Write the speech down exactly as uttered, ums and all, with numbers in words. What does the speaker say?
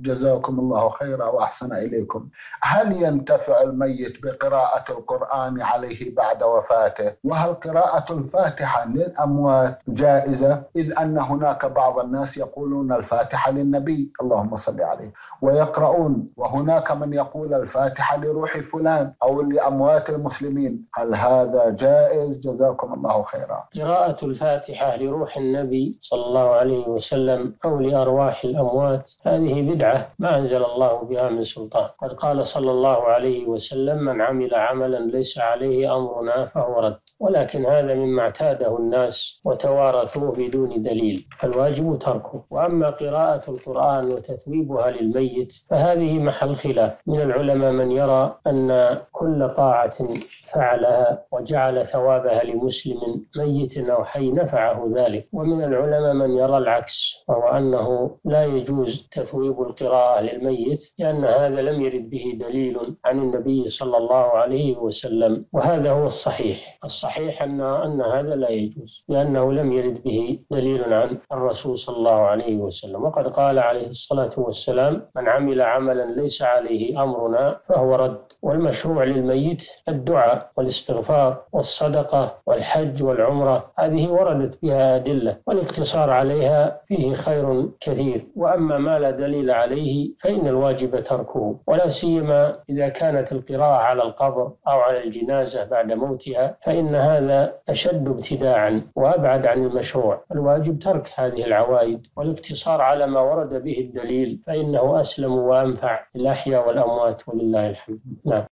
جزاكم الله خيرا وأحسن إليكم. هل ينتفع الميت بقراءة القرآن عليه بعد وفاته؟ وهل قراءة الفاتحة للأموات جائزة؟ إذ أن هناك بعض الناس يقولون الفاتحة للنبي اللهم صل عليه ويقرؤون، وهناك من يقول الفاتحة لروح فلان أو لأموات المسلمين، هل هذا جائز؟ جزاكم الله خيرا. قراءة الفاتحة لروح النبي صلى الله عليه وسلم أو لأرواح الأموات هذه بدعة ما أنزل الله بها من سلطان. قد قال صلى الله عليه وسلم: من عمل عملا ليس عليه أمرنا فهو رد. ولكن هذا مما اعتاده الناس وتوارثوه بدون دليل، فالواجب تركه. وأما قراءة القرآن وتثويبها للميت فهذه محل خلاف. من العلماء من يرى أن كل طاعة فعلها وجعل ثوابها لمسلم ميت أو حي نفعه ذلك، ومن العلماء من يرى العكس، وهو أنه لا يجوز تثويب القراءة للميت لأن هذا لم يرد به دليل عن النبي صلى الله عليه وسلم. وهذا هو الصحيح. الصحيح أن أن هذا لا يجوز لأنه لم يرد به دليل عن الرسول صلى الله عليه وسلم. وقد قال عليه الصلاة والسلام: من عمل عملا ليس عليه أمرنا فهو رد. والمشروع للميت الدعاء والاستغفار والصدقة والحج والعمرة، هذه وردت بها أدلة، والاقتصار عليها فيه خير كثير. وأما ما لا دليل عليه فإن الواجب تركه، ولا سيما إذا كانت القراءة على القبر أو على الجنازة بعد موتها، فإن هذا أشد ابتداعا وأبعد عن المشروع. الواجب ترك هذه العوائد والاقتصار على ما ورد به الدليل، فإنه أسلم وأنفع للأحياء والأموات ولله الحمد. نعم.